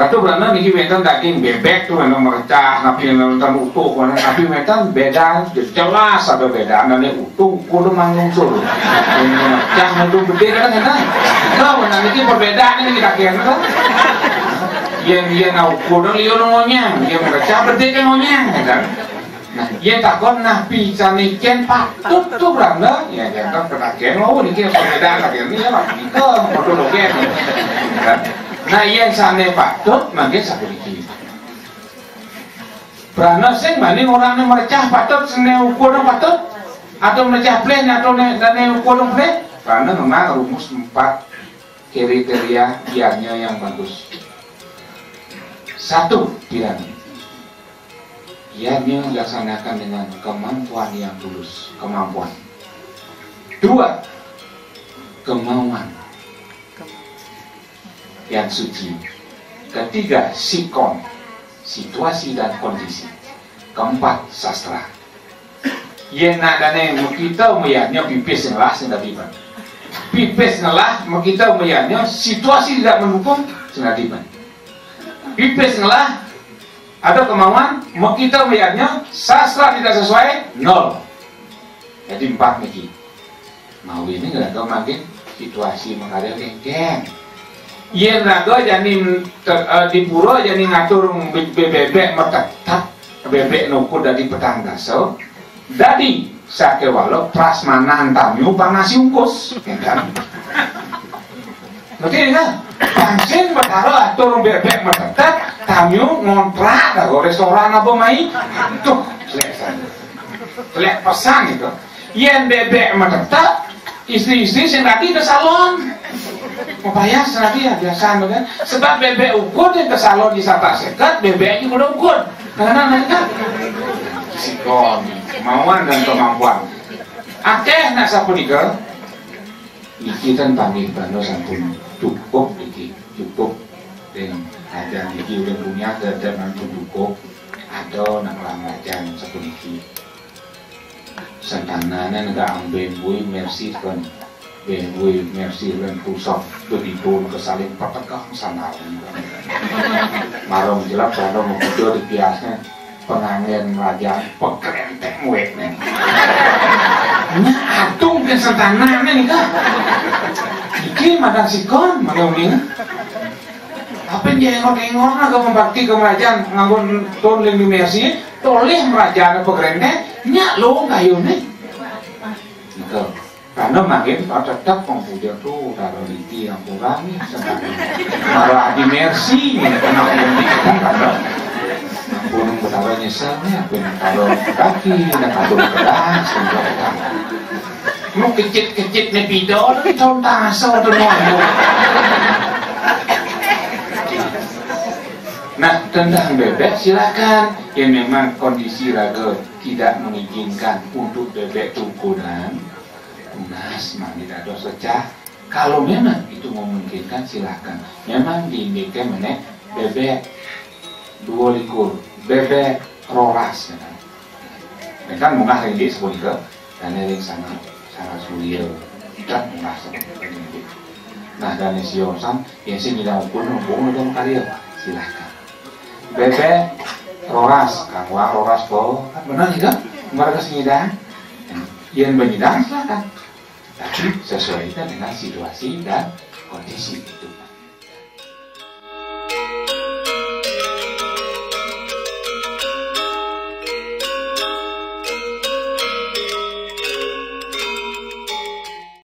Satu berana niki wetan daging bebek tuh yang merecah, tapi yang nonton utuh, tapi wetan beda, jelas ada beda. Nanti utuh, kudu mangusul. Yang merecah itu gede kan enak. Tahu nanti niki perbedaan ini kakian kan? Yang kudu liur ngonyang, yang merecah gede kan ngonyang, kan? Nah, yang takon nabi sanikian patut tuh beranda, ya jangan kekakian lo, niki perbedaan kakian ini ya lah, itu metodologi, kan? Nah, yang sana patut, mungkin satu lagi. Berana sih, mana orangnya merecah patut, seni ukur patut, atau merecah plain, atau seni ukur plain. Berana memang rumus 4 kriteria biarnya yang bagus. 1, piramid. Biarnya dilaksanakan dengan kemampuan yang tulus, kemampuan. 2, kemauan yang suci. 3, sikon, situasi dan kondisi. 4, sastra. Yang nadane kita meyaknya pipis ngelah sendirian. Pipis ngelah kita meyaknya situasi tidak mendukung sendirian. Pipis ngelah ada kemauan kita meyaknya sastra tidak sesuai 0. Jadi 4 niki. Mau ini nggak tahu makin situasi mengalir geng. Iya naga jadi di pura jadi ngatur bebek metetap bebek nuku dari petang gaso dari sake walau prasmanan tamu pangasi ungkus kan ngerti kan pangsin bertaruh atur bebek metetap tamu ngontrak dago restoran apa mai tuh selek pesan itu yang bebek metetap istri-istri sendiri ke salon upaya senadi ya biasa kan sebab bebek ukur yang ke salon di sata sekat bebeknya udah ukur karena mereka sikon kemauan dan kemampuan akeh nak sapunika iki kan panggil bando sampun cukup iki cukup dengan ada iki udah punya dan cukup ada nak lamajan sapuniki santanana nggak ambil bui mercy kan BMW Mercy dan pusat begitu kesaling pertekah sana marong jelap kalau mau kudo di biasanya pengangen raja pekrentek mueknya atung ke sentana nih kak iki madang sikon mana uning apa yang engor na kau membakti kerajaan nganggon ton lagi Mercy toleh merajaan pekrentek nyak lo kayu nih gitu. Karena makin tetap komputer tuh kalau liti yang kurang nih kalau adi Mercy nih kenapa ini karena gunung betapa nyeselnya kalau kaki dan atur keras mau kecit nih pidol tahun taso tuh nah tentang bebek silakan yang memang kondisi raga tidak mengizinkan untuk bebek tukunan Mas, tidak ada secah. Kalau memang itu memungkinkan silakan. Memang diindikasikan mana bebek 2 likur, bebek roras. Kan mungah ini sebut ke dan yang sangat sulit dan mungah seperti ini. Nah dan siosan yang sih tidak ukur dan karya silakan. Bebek roras, kangwa roras po, benar juga? Mereka sengidang, yang menyidang silakan. Tapi sesuaikan dengan situasi dan kondisi itu.